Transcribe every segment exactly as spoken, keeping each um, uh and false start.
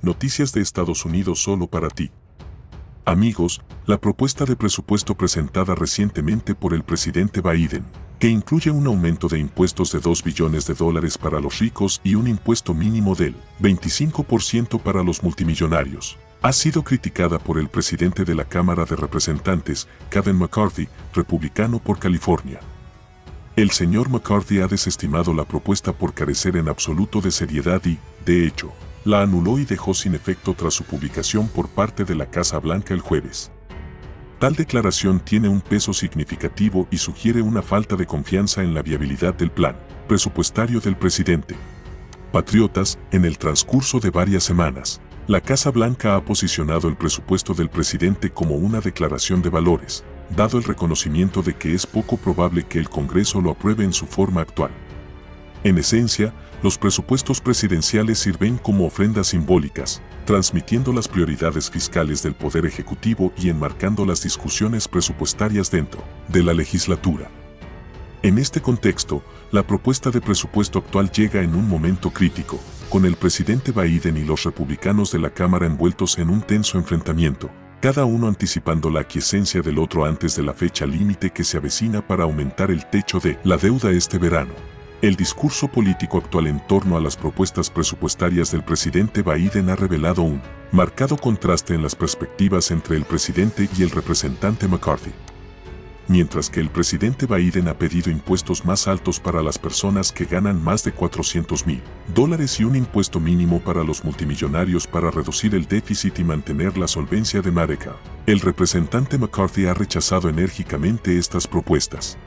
Noticias de Estados Unidos solo para ti. Amigos, la propuesta de presupuesto presentada recientemente por el presidente Biden, que incluye un aumento de impuestos de dos billones de dólares para los ricos y un impuesto mínimo del veinticinco por ciento para los multimillonarios, ha sido criticada por el presidente de la Cámara de Representantes, Kevin McCarthy, republicano por California. El señor McCarthy ha desestimado la propuesta por carecer en absoluto de seriedad y, de hecho, la anuló y dejó sin efecto tras su publicación por parte de la Casa Blanca el jueves. Tal declaración tiene un peso significativo y sugiere una falta de confianza en la viabilidad del plan presupuestario del presidente. Patriotas, en el transcurso de varias semanas, la Casa Blanca ha posicionado el presupuesto del presidente como una declaración de valores, dado el reconocimiento de que es poco probable que el Congreso lo apruebe en su forma actual. En esencia, los presupuestos presidenciales sirven como ofrendas simbólicas, transmitiendo las prioridades fiscales del Poder Ejecutivo y enmarcando las discusiones presupuestarias dentro de la legislatura. En este contexto, la propuesta de presupuesto actual llega en un momento crítico, con el presidente Biden y los republicanos de la Cámara envueltos en un tenso enfrentamiento, cada uno anticipando la aquiescencia del otro antes de la fecha límite que se avecina para aumentar el techo de la deuda este verano. El discurso político actual en torno a las propuestas presupuestarias del presidente Biden ha revelado un marcado contraste en las perspectivas entre el presidente y el representante McCarthy. Mientras que el presidente Biden ha pedido impuestos más altos para las personas que ganan más de cuatrocientos mil dólares y un impuesto mínimo para los multimillonarios para reducir el déficit y mantener la solvencia de Medicare, el representante McCarthy ha rechazado enérgicamente estas propuestas.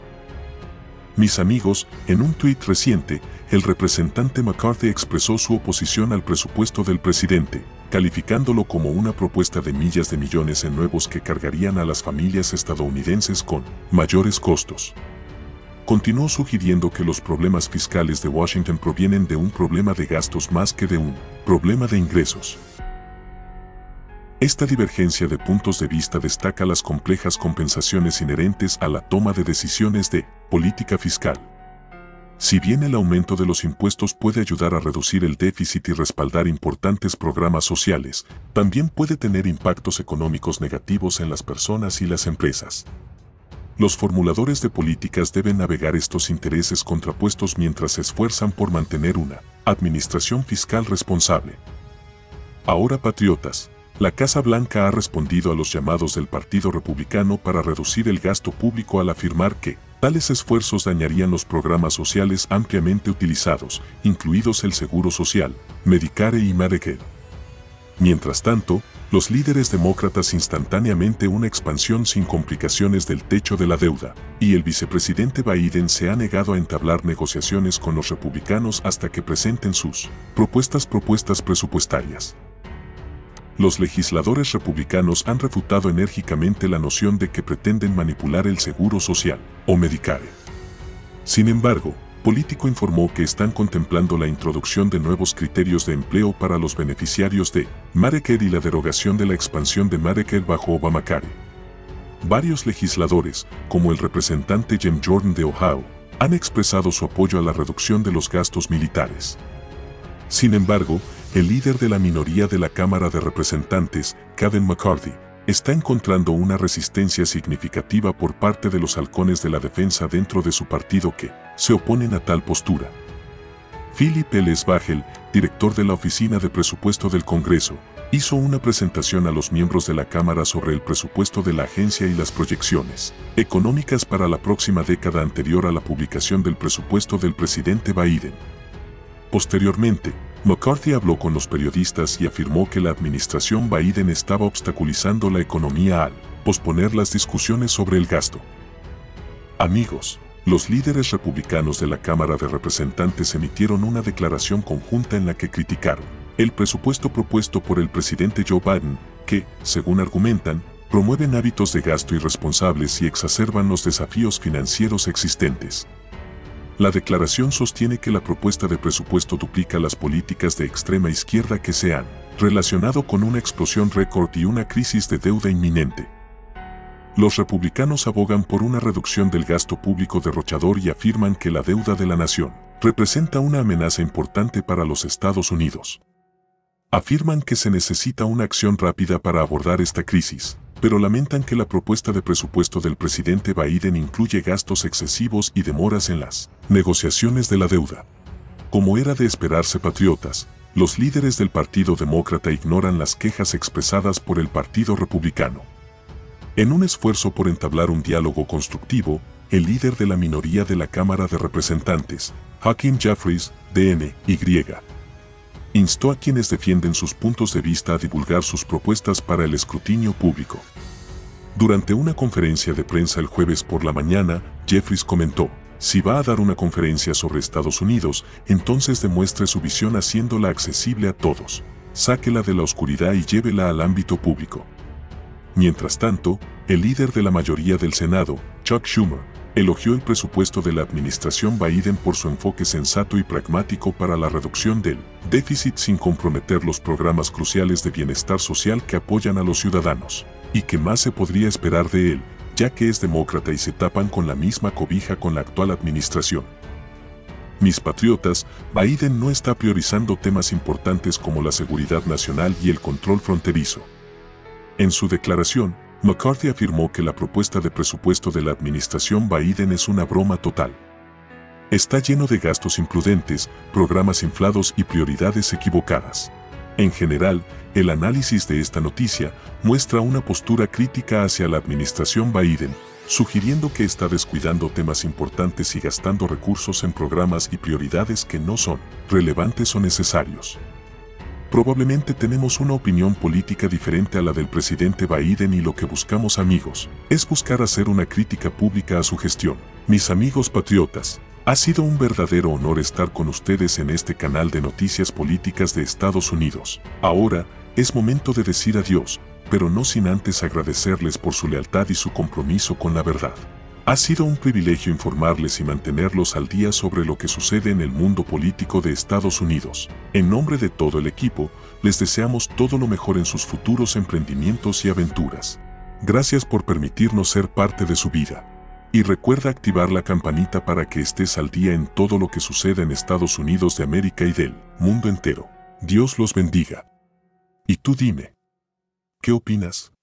Mis amigos, en un tuit reciente, el representante McCarthy expresó su oposición al presupuesto del presidente, calificándolo como una propuesta de millas de millones en nuevos que cargarían a las familias estadounidenses con mayores costos. Continuó sugiriendo que los problemas fiscales de Washington provienen de un problema de gastos más que de un problema de ingresos. Esta divergencia de puntos de vista destaca las complejas compensaciones inherentes a la toma de decisiones de política fiscal. Si bien el aumento de los impuestos puede ayudar a reducir el déficit y respaldar importantes programas sociales, también puede tener impactos económicos negativos en las personas y las empresas. Los formuladores de políticas deben navegar estos intereses contrapuestos mientras se esfuerzan por mantener una administración fiscal responsable. Ahora, patriotas, la Casa Blanca ha respondido a los llamados del Partido Republicano para reducir el gasto público al afirmar que tales esfuerzos dañarían los programas sociales ampliamente utilizados, incluidos el Seguro Social, Medicare y Medicare. Mientras tanto, los líderes demócratas instantáneamente una expansión sin complicaciones del techo de la deuda, y el vicepresidente Biden se ha negado a entablar negociaciones con los republicanos hasta que presenten sus propuestas propuestas presupuestarias. Los legisladores republicanos han refutado enérgicamente la noción de que pretenden manipular el Seguro Social, o Medicare. Sin embargo, Político informó que están contemplando la introducción de nuevos criterios de empleo para los beneficiarios de Medicare y la derogación de la expansión de Medicare bajo Obamacare. Varios legisladores, como el representante Jim Jordan de Ohio, han expresado su apoyo a la reducción de los gastos militares. Sin embargo, el líder de la minoría de la Cámara de Representantes, Kevin McCarthy, está encontrando una resistencia significativa por parte de los halcones de la defensa dentro de su partido que se oponen a tal postura. Philip L. Svagel, director de la Oficina de Presupuesto del Congreso, hizo una presentación a los miembros de la Cámara sobre el presupuesto de la agencia y las proyecciones económicas para la próxima década anterior a la publicación del presupuesto del presidente Biden. Posteriormente, McCarthy habló con los periodistas y afirmó que la administración Biden estaba obstaculizando la economía al posponer las discusiones sobre el gasto. Amigos, los líderes republicanos de la Cámara de Representantes emitieron una declaración conjunta en la que criticaron el presupuesto propuesto por el presidente Joe Biden, que, según argumentan, promueven hábitos de gasto irresponsables y exacerban los desafíos financieros existentes. La declaración sostiene que la propuesta de presupuesto duplica las políticas de extrema izquierda que se han relacionado con una explosión récord y una crisis de deuda inminente. Los republicanos abogan por una reducción del gasto público derrochador y afirman que la deuda de la nación representa una amenaza importante para los Estados Unidos. Afirman que se necesita una acción rápida para abordar esta crisis, pero lamentan que la propuesta de presupuesto del presidente Biden incluye gastos excesivos y demoras en las negociaciones de la deuda. Como era de esperarse, patriotas, los líderes del Partido Demócrata ignoran las quejas expresadas por el Partido Republicano. En un esfuerzo por entablar un diálogo constructivo, el líder de la minoría de la Cámara de Representantes, Hakeem Jeffries, D N Y, instó a quienes defienden sus puntos de vista a divulgar sus propuestas para el escrutinio público. Durante una conferencia de prensa el jueves por la mañana, Jeffries comentó: si va a dar una conferencia sobre Estados Unidos, entonces demuestre su visión haciéndola accesible a todos. Sáquela de la oscuridad y llévela al ámbito público. Mientras tanto, el líder de la mayoría del Senado, Chuck Schumer, elogió el presupuesto de la administración Biden por su enfoque sensato y pragmático para la reducción del déficit sin comprometer los programas cruciales de bienestar social que apoyan a los ciudadanos. ¿Y qué más se podría esperar de él, ya que es demócrata y se tapan con la misma cobija con la actual administración? Mis patriotas, Biden no está priorizando temas importantes como la seguridad nacional y el control fronterizo. En su declaración, McCarthy afirmó que la propuesta de presupuesto de la administración Biden es una broma total. Está lleno de gastos imprudentes, programas inflados y prioridades equivocadas. En general, el análisis de esta noticia muestra una postura crítica hacia la administración Biden, sugiriendo que está descuidando temas importantes y gastando recursos en programas y prioridades que no son relevantes o necesarios. Probablemente tenemos una opinión política diferente a la del presidente Biden y lo que buscamos, amigos, es buscar hacer una crítica pública a su gestión. Mis amigos patriotas, ha sido un verdadero honor estar con ustedes en este canal de noticias políticas de Estados Unidos. Ahora, es momento de decir adiós, pero no sin antes agradecerles por su lealtad y su compromiso con la verdad. Ha sido un privilegio informarles y mantenerlos al día sobre lo que sucede en el mundo político de Estados Unidos. En nombre de todo el equipo, les deseamos todo lo mejor en sus futuros emprendimientos y aventuras. Gracias por permitirnos ser parte de su vida. Y recuerda activar la campanita para que estés al día en todo lo que sucede en Estados Unidos de América y del mundo entero. Dios los bendiga. Y tú dime, ¿qué opinas?